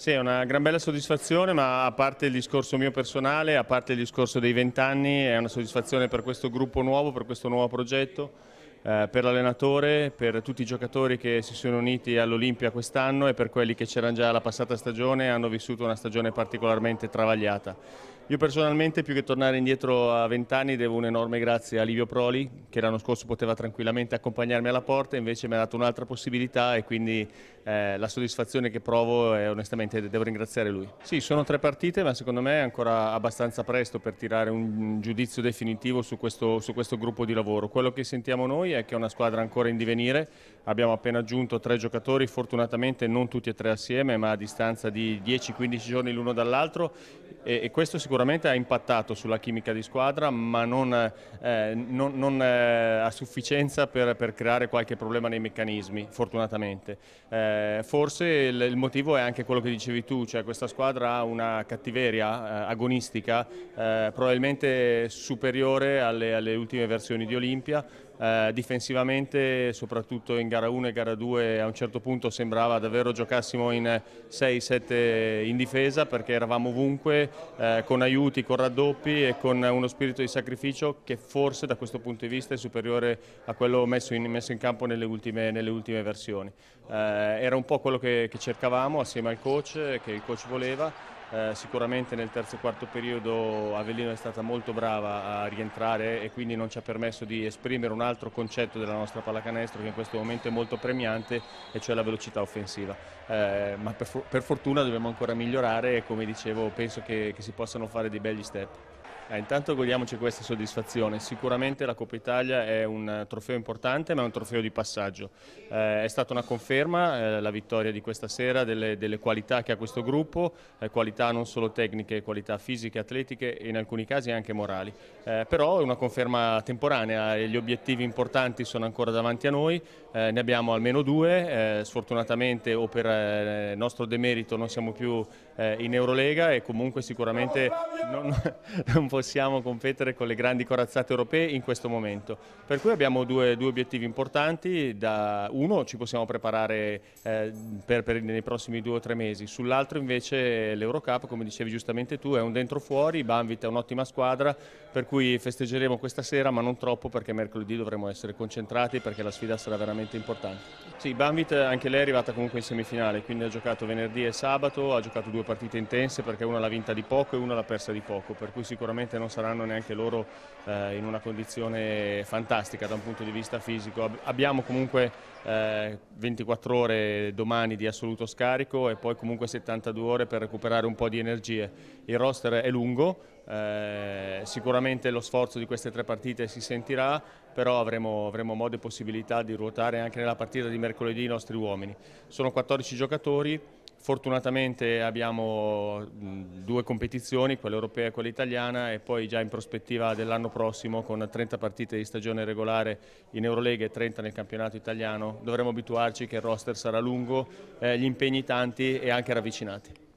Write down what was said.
Sì, è una gran bella soddisfazione, ma a parte il discorso mio personale, a parte il discorso dei 20 anni, è una soddisfazione per questo gruppo nuovo, per questo nuovo progetto, per l'allenatore, per tutti i giocatori che si sono uniti all'Olimpia quest'anno e per quelli che c'erano già la passata stagione e hanno vissuto una stagione particolarmente travagliata. Io personalmente, più che tornare indietro a 20 anni, devo un enorme grazie a Livio Proli, che l'anno scorso poteva tranquillamente accompagnarmi alla porta, invece mi ha dato un'altra possibilità e quindi la soddisfazione che provo è onestamente devo ringraziare lui. Sì, sono 3 partite, ma secondo me è ancora abbastanza presto per tirare un giudizio definitivo su questo gruppo di lavoro. Quello che sentiamo noi è che è una squadra ancora in divenire, abbiamo appena aggiunto 3 giocatori, fortunatamente non tutti e 3 assieme, ma a distanza di 10-15 giorni l'uno dall'altro e questo sicuramente ha impattato sulla chimica di squadra, ma non a sufficienza per creare qualche problema nei meccanismi, fortunatamente. Forse il motivo è anche quello che dicevi tu, cioè questa squadra ha una cattiveria agonistica probabilmente superiore alle ultime versioni di Olimpia. Difensivamente, soprattutto in gara 1 e gara 2, a un certo punto sembrava davvero giocassimo in 6-7 in difesa perché eravamo ovunque, con aiuti, con raddoppi e con uno spirito di sacrificio che forse da questo punto di vista è superiore a quello messo in campo nelle ultime versioni. Era un po' quello che cercavamo assieme al coach, che il coach voleva. Sicuramente nel terzo e quarto periodo Avellino è stata molto brava a rientrare e quindi non ci ha permesso di esprimere un altro concetto della nostra pallacanestro che in questo momento è molto premiante, e cioè la velocità offensiva. Ma per fortuna dobbiamo ancora migliorare e, come dicevo, penso che si possano fare dei begli step. Intanto godiamoci questa soddisfazione. Sicuramente la Coppa Italia è un trofeo importante, ma è un trofeo di passaggio. È stata una conferma la vittoria di questa sera delle qualità che ha questo gruppo, qualità non solo tecniche, qualità fisiche, atletiche e in alcuni casi anche morali. Però è una conferma temporanea e gli obiettivi importanti sono ancora davanti a noi. Ne abbiamo almeno 2, sfortunatamente o per nostro demerito non siamo più in Eurolega e comunque sicuramente non possiamo competere con le grandi corazzate europee in questo momento. Per cui abbiamo due obiettivi importanti. Uno, ci possiamo preparare nei prossimi 2 o 3 mesi, sull'altro invece l'Eurocup, come dicevi giustamente tu, è un dentro-fuori. Banvit è un'ottima squadra, per cui festeggeremo questa sera, ma non troppo perché mercoledì dovremo essere concentrati perché la sfida sarà veramente importante. Sì, Banvit anche lei è arrivata comunque in semifinale, quindi ha giocato venerdì e sabato, ha giocato 2 partite intense perché una l'ha vinta di poco e una l'ha persa di poco, per cui sicuramente non saranno neanche loro in una condizione fantastica da un punto di vista fisico. Abbiamo comunque 24 ore domani di assoluto scarico e poi comunque 72 ore per recuperare un po' di energie. Il roster è lungo, sicuramente lo sforzo di queste 3 partite si sentirà, però avremo modo e possibilità di ruotare anche nella partita di mercoledì i nostri uomini. Sono 14 giocatori. Fortunatamente abbiamo 2 competizioni, quella europea e quella italiana, e poi già in prospettiva dell'anno prossimo con 30 partite di stagione regolare in Eurolega e 30 nel campionato italiano dovremo abituarci che il roster sarà lungo, gli impegni tanti e anche ravvicinati.